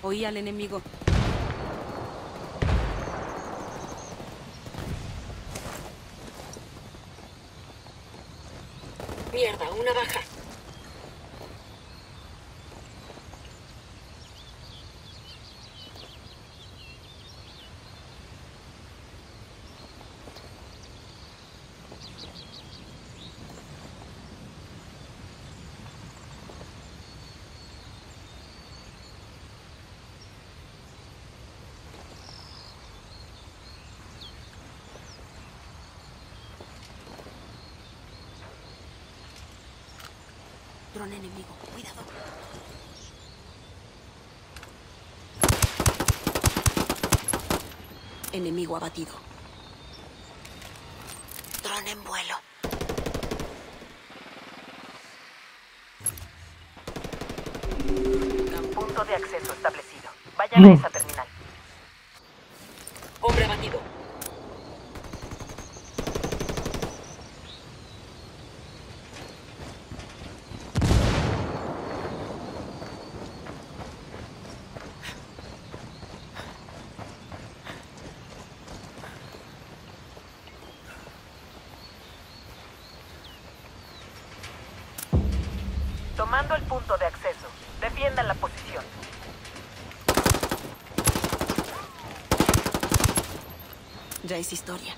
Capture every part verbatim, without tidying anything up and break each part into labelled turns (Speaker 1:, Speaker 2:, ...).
Speaker 1: Oí al enemigo.
Speaker 2: Mierda, una baja.
Speaker 1: Dron enemigo, cuidado. Enemigo abatido.
Speaker 2: Dron en vuelo. Punto de acceso establecido. Vayan a esa terminal. Hombre abatido. Tomando el punto de acceso. Defiendan la posición.
Speaker 1: Ya es historia.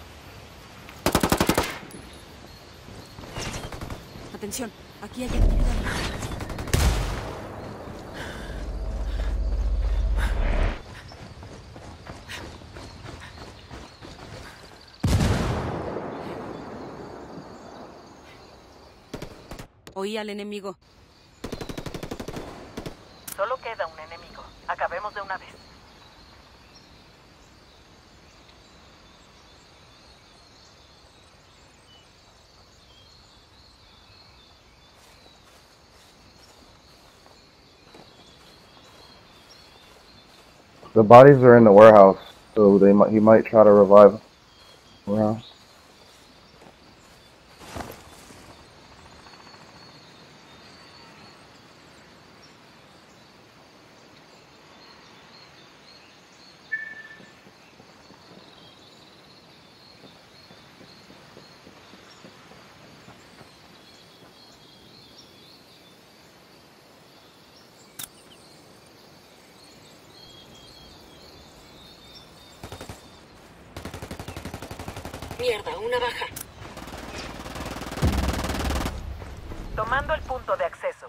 Speaker 1: Atención, aquí hay actividad. Oí al enemigo.
Speaker 2: Solo queda un enemigo. Acabemos de una vez.
Speaker 3: The bodies are in the warehouse, so they might, he might try to revive the warehouse.
Speaker 2: Mierda, una baja. Tomando el punto de acceso.